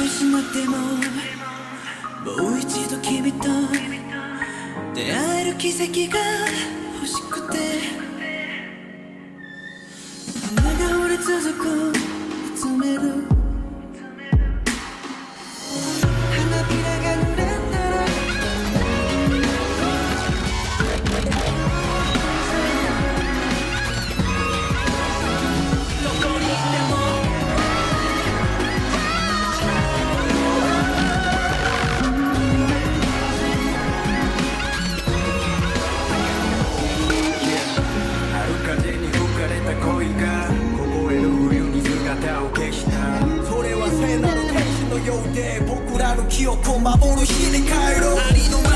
しなくてももう一度君と出会える奇跡が欲しくて流れ続く見つめる花びらが濡れたらどこにいても風に吹かれた恋が凍える冬に姿を消したそれは聖なる天使のようで僕らの記憶を守る日に帰ろうありの